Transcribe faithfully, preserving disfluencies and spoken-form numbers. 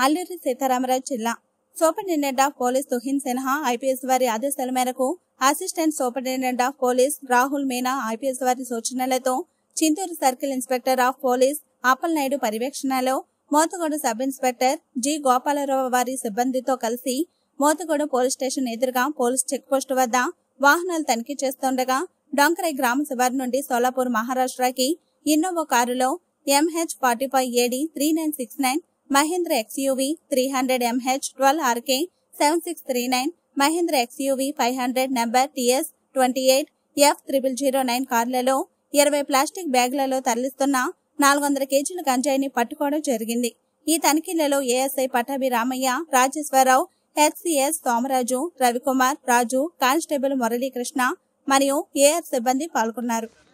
అల్లూరి సీతారామరాజు జిల్లా superintendent of police Tuhin Sinha IPS వారి ఆదేశాల మేరకు assistant superintendent of police Rahul Meena IPS వారి సూచనలతో Chintur circle inspector of police Appalanaidu పర్యవేక్షణలో Motuguda sub inspector G Gopalarao వారి సిబ్బందితో కలిసి మోతుగూడ పోలీస్ స్టేషన్ ఎదురుగా పోలీస్ చెక్ పోస్టు వద్ద వాహనాలు తనిఖీ చేస్తుండగా డొంకరై గ్రామ శివారు నుండి సోలాపూర్ మహారాష్ట్రకి ఇన్నోవా కారులో MH forty five AD three nine six nine Mahindra XUV three hundred MH twelve RK seven six three nine Mahindra XUV five hundred number TS twenty eight F triple zero nine కార్లలో ఇరవై ప్లాస్టిక్ బ్యాగులలో తరలిస్తున్న నాలుగు వందల కేజీల గంజాయిని పట్టుకోవడం జరిగింది. ఈ తనిఖీలలో ASI Pattabhi Ramaiah, Rajeswararao, HCs Somaraju, Ravikumar, Raju, constable Muralikrishna మరియు ఏఆర్ సిబ్బంది పాల్గొన్నారు.